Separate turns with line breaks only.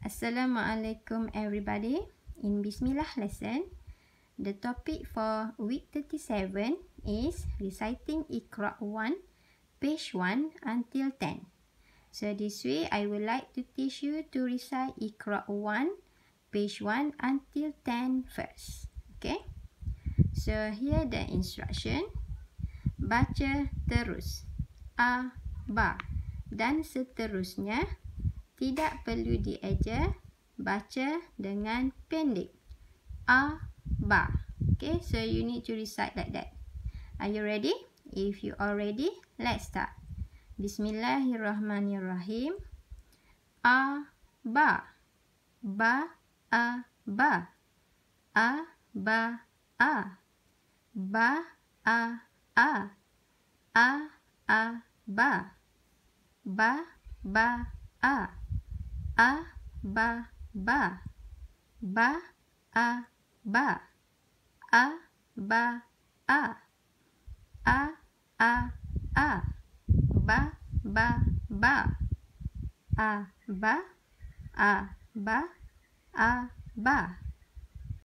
Assalamualaikum everybody. In Bismillah lesson, the topic for week 37 is reciting Iqra 1, page 1 until 10. So this way, I would like to teach you to recite Iqra 1, page 1 until 10 first. Okay? So here the instruction. Baca terus. A, ba dan seterusnya. Tidak perlu dieja, baca dengan pendek. A, ba. Okay, so you need to recite like that. Are you ready? If you are ready, let's start. Bismillahirrahmanirrahim. A, ba. Ba, a, ba. A, ba, a. Ba, a, a. A, ba. Ba, ba, a. A, ba, ba. Ba, a, ba. A, ba, a. A, a, a. Ba, ba, ba. A, ba. A, ba. A, ba.